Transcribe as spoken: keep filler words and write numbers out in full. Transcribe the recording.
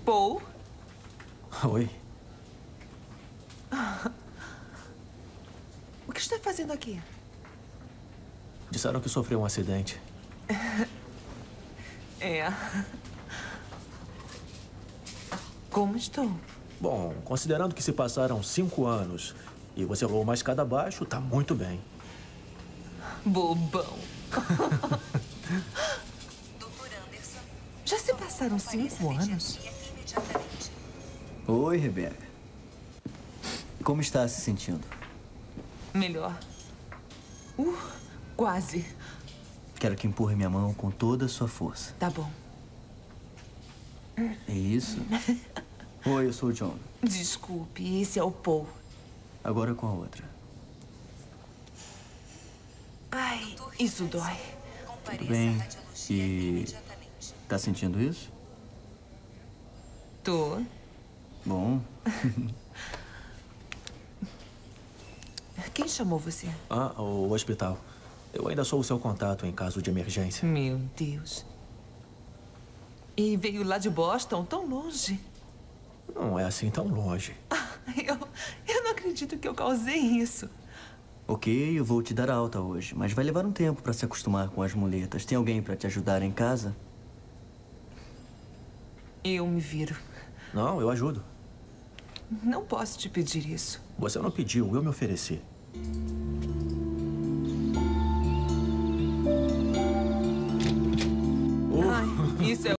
Paul? Oi. O que está fazendo aqui? Disseram que sofreu um acidente. É. Como estou? Bom, considerando que se passaram cinco anos e você rolou uma escada abaixo, tá muito bem. Bobão. Já se passaram cinco anos? Oi, Rebeca. Como está se sentindo? Melhor. Uh, quase. Quero que empurre minha mão com toda a sua força. Tá bom. É isso? Oi, eu sou o John. Desculpe, esse é o Paul. Agora com a outra. Ai, isso dói. Tudo bem. E... tá sentindo isso? Tô. Bom. Quem chamou você? Ah, o hospital. Eu ainda sou o seu contato em caso de emergência. Meu Deus. E veio lá de Boston, tão longe. Não é assim tão longe. Ah, eu, eu não acredito que eu causei isso. Ok, eu vou te dar alta hoje, mas vai levar um tempo para se acostumar com as muletas. Tem alguém para te ajudar em casa? Eu me viro. Não, eu ajudo. Não posso te pedir isso. Você não pediu, eu me ofereci. Ai, isso é